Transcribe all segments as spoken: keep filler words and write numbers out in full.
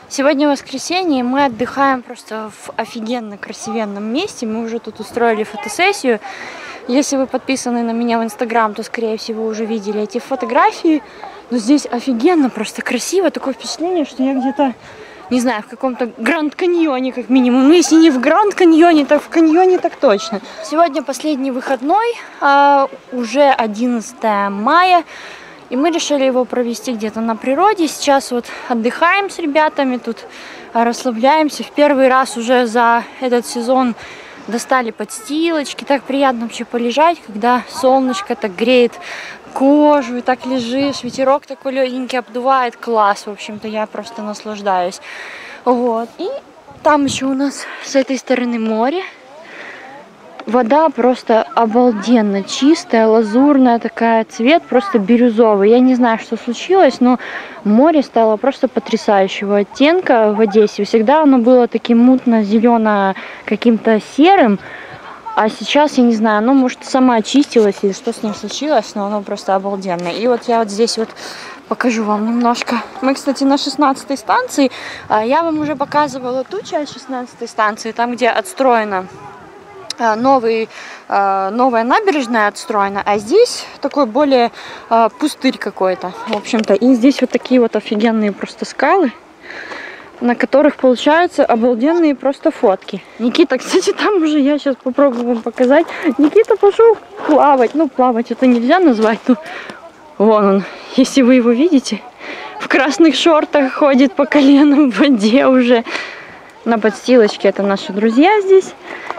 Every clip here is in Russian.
Сегодня воскресенье, и мы отдыхаем просто в офигенно красивенном месте. Мы уже тут устроили фотосессию. Если вы подписаны на меня в Инстаграм, то, скорее всего, уже видели эти фотографии. Но здесь офигенно, просто красиво. Такое впечатление, что я где-то, не знаю, в каком-то Гранд-каньоне, как минимум. Ну, если не в Гранд-каньоне, то в каньоне так точно. Сегодня последний выходной, а уже одиннадцатое мая. И мы решили его провести где-то на природе. Сейчас вот отдыхаем с ребятами, тут расслабляемся. В первый раз уже за этот сезон достали подстилочки. Так приятно вообще полежать, когда солнышко так греет кожу, и так лежишь, ветерок такой легенький обдувает. Класс, в общем-то, я просто наслаждаюсь. Вот. И там еще у нас с этой стороны море. Вода просто обалденно чистая, лазурная такая, цвет просто бирюзовый. Я не знаю, что случилось, но море стало просто потрясающего оттенка в Одессе. Всегда оно было таким мутно-зелено, каким-то серым, а сейчас, я не знаю, оно, может, сама очистилось или что с ним случилось, но оно просто обалденное. И вот я вот здесь вот покажу вам немножко. Мы, кстати, на шестнадцатой станции. Я вам уже показывала ту часть шестнадцатой станции, там, где отстроена Новый, новая набережная отстроена, а здесь такой более пустырь какой-то, в общем-то. И здесь вот такие вот офигенные просто скалы, на которых получаются обалденные просто фотки. Никита, кстати, там уже я сейчас попробую вам показать. Никита пошел плавать. Ну, плавать это нельзя назвать. Ну, вон он, если вы его видите, в красных шортах ходит по коленам в воде уже. На подстилочке это наши друзья здесь.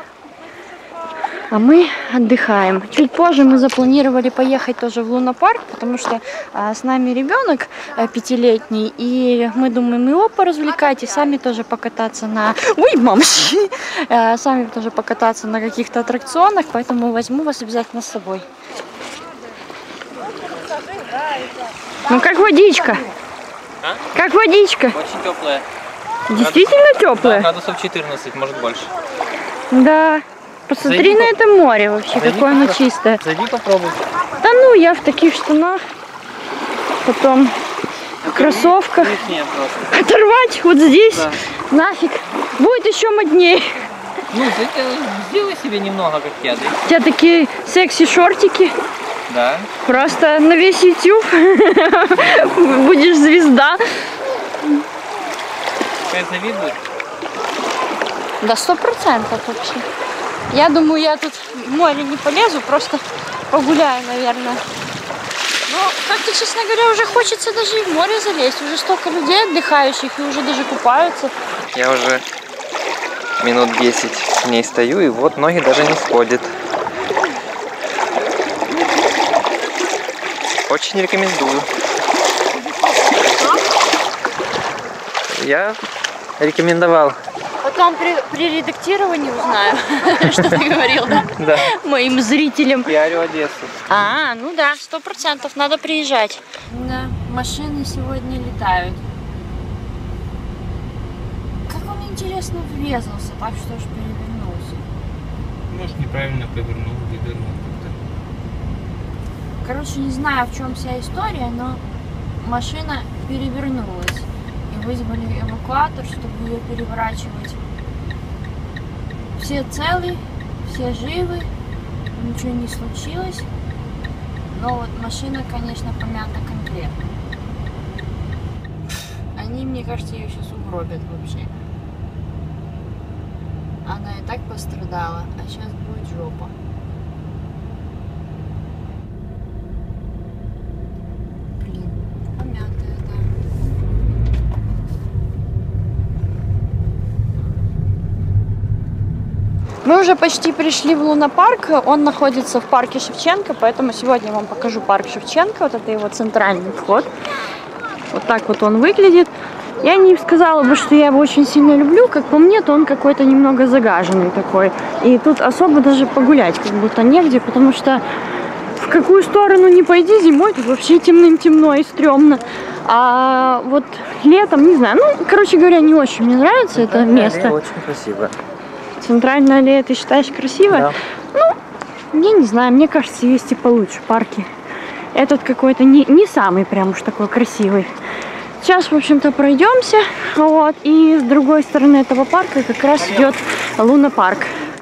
А мы отдыхаем. Чуть позже мы запланировали поехать тоже в лунопарк, потому что а, с нами ребенок а, пятилетний, и мы думаем его поразвлекать и сами тоже покататься на... Ой, мамочки! А, сами тоже покататься на каких-то аттракционах, поэтому возьму вас обязательно с собой. Ну как водичка? А? Как водичка? Очень теплая. Действительно теплая? Да, градусов четырнадцать, может больше. Да. Посмотри Зайди, на это море вообще, Зайди, какое оно чистое. Зайди попробуй. Да ну, я в таких штанах, потом в кроссовках. Нет, оторвать вот здесь, да. Нафиг, будет еще моднее. Ну, сделай себе немного, как я. Да? У тебя такие секси-шортики. Да. Просто на весь YouTube будешь звезда. Какая завидует? Да сто процентов вообще. Я думаю, я тут в море не полезу, просто погуляю, наверное. Но как-то, честно говоря, уже хочется даже и в море залезть. Уже столько людей отдыхающих и уже даже купаются. Я уже минут десять в ней стою, и вот ноги даже не сходят. Очень рекомендую. Я рекомендовал. Потом при, при редактировании узнаю, что ты говорил, да? Да. Моим зрителям. Пиарю Одессу. А, ну да, сто процентов, надо приезжать. Да, машины сегодня летают. Как он, интересно, врезался, так что аж перевернулся. Может, неправильно повернул, вывернул как-то. Короче, не знаю, в чем вся история, но машина перевернулась. И вызвали эвакуатор, чтобы ее переворачивать. Все целы, все живы, ничего не случилось. Но вот машина, конечно, помята конкретно. Они, мне кажется, ее сейчас угробят вообще. Она и так пострадала, а сейчас будет жопа. Блин, помятая, да. Мы уже почти пришли в лунопарк, он находится в парке Шевченко, поэтому сегодня я вам покажу парк Шевченко, вот это его центральный вход. Вот так вот он выглядит. Я не сказала бы, что я его очень сильно люблю, как по мне, то он какой-то немного загаженный такой. И тут особо даже погулять как будто негде, потому что в какую сторону не пойди зимой, тут вообще темным-темно и стрёмно. А вот летом, не знаю, ну, короче говоря, не очень мне нравится это место. Очень красиво. Центральная аллея, ты считаешь, красиво? Да. Ну, я не знаю, мне кажется, есть и получше парки. Этот какой-то не, не самый прям уж такой красивый. Сейчас, в общем-то, пройдемся. Вот. И с другой стороны этого парка как раз идет лунопарк.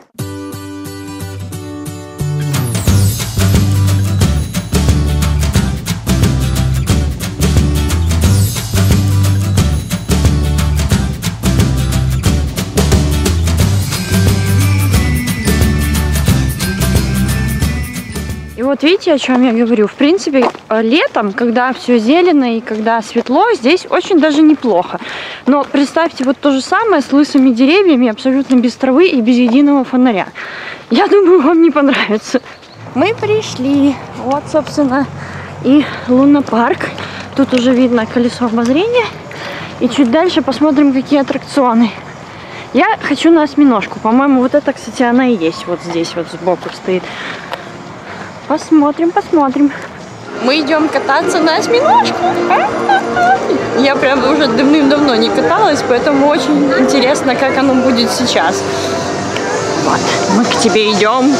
И вот видите, о чем я говорю. В принципе, летом, когда все зелено и когда светло, здесь очень даже неплохо. Но представьте вот то же самое с лысыми деревьями, абсолютно без травы и без единого фонаря. Я думаю, вам не понравится. Мы пришли. Вот, собственно, и лунопарк. Тут уже видно колесо обозрения. И чуть дальше посмотрим, какие аттракционы. Я хочу на осьминожку. По-моему, вот это, кстати, она и есть. Вот здесь вот сбоку стоит. Посмотрим, посмотрим. Мы идем кататься на осьминожку. Я прям уже давным-давно не каталась, поэтому очень интересно, как оно будет сейчас. Вот, мы к тебе идем.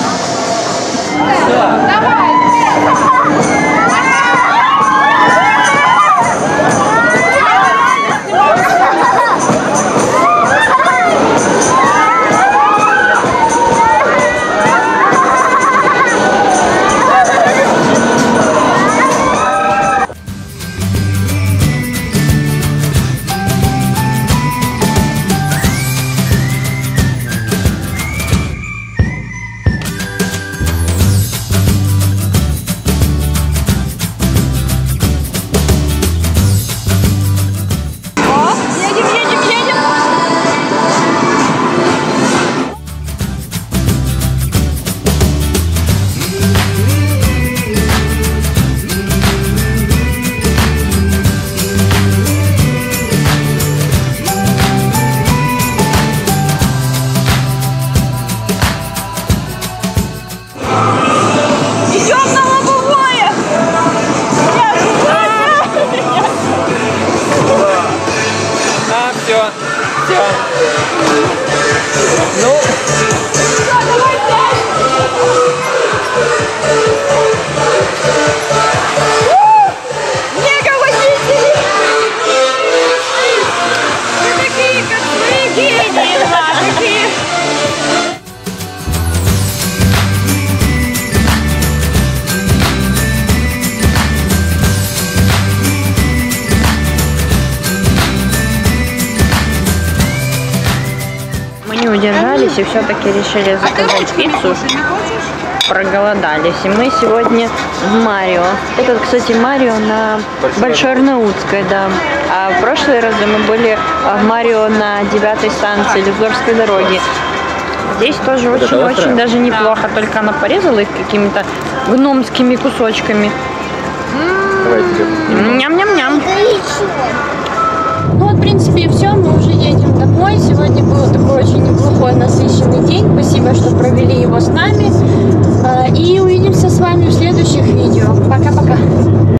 Давай. Удержались и все-таки решили заказать пиццу. Проголодались. И мы сегодня в Марио. Этот, кстати, Марио на Большой Арнаутской, да. А в прошлые разы мы были в Марио на девятой станции Люксорской дороги. Здесь тоже очень-очень даже неплохо, только она порезала их какими-то гномскими кусочками. Ням-ням-ням. Ну вот, в принципе, и все. Мы уже едем домой. Сегодня был такой очень неплохой, насыщенный день. Спасибо, что провели его с нами. И увидимся с вами в следующих видео.